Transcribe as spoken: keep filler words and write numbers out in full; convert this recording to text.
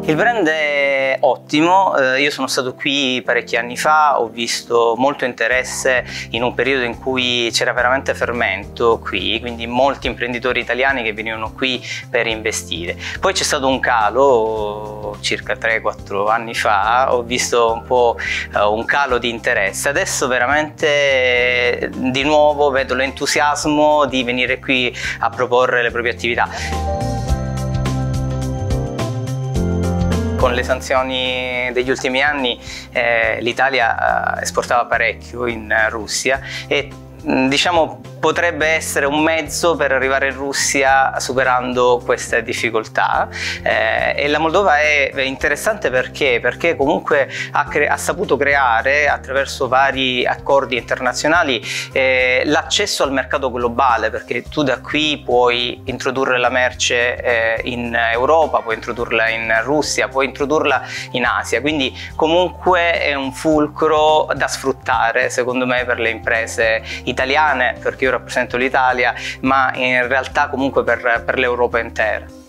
Il brand è ottimo, eh, io sono stato qui parecchi anni fa, ho visto molto interesse in un periodo in cui c'era veramente fermento qui, quindi molti imprenditori italiani che venivano qui per investire. Poi c'è stato un calo, circa tre quattro anni fa, ho visto un po' uh, un calo di interesse. Adesso veramente di nuovo vedo l'entusiasmo di venire qui a proporre le proprie attività. Con le sanzioni degli ultimi anni eh, l'Italia eh, esportava parecchio in Russia e diciamo potrebbe essere un mezzo per arrivare in Russia superando queste difficoltà, eh, e la Moldova è interessante perché, perché comunque ha, ha saputo creare attraverso vari accordi internazionali eh, l'accesso al mercato globale, perché tu da qui puoi introdurre la merce eh, in Europa, puoi introdurla in Russia, puoi introdurla in Asia, quindi comunque è un fulcro da sfruttare secondo me per le imprese italiane, perché io rappresento l'Italia, ma in realtà comunque per, per l'Europa intera.